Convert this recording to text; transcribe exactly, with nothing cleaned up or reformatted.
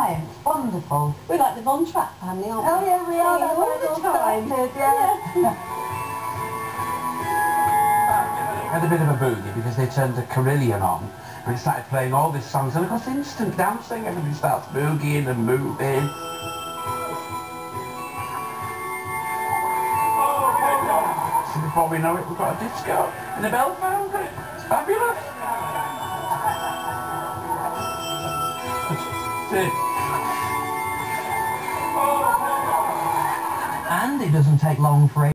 time. Wonderful. We're like the Von Trapp family, aren't we? Oh yeah, we are. Yeah, all the time. Yeah. Had a bit of a boogie because they turned the Carillon on and it started playing all these songs, and of course instant dancing, everybody starts boogieing and moving. So before we know it, we've got a disco in the Bell Foundry. It's fabulous. And it doesn't take long for